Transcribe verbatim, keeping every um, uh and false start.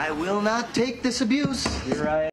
I will not take this abuse. You're right.